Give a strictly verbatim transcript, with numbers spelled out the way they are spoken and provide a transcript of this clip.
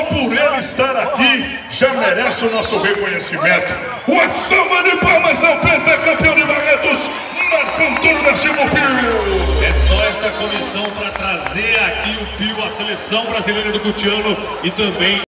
por ele estar aqui já merece o nosso reconhecimento. Uma salva de palmas ao pentacampeão de Barretos, Marco Antônio da Silva Pio. É só essa comissão para trazer aqui o Pio, a seleção brasileira do Cutiano e também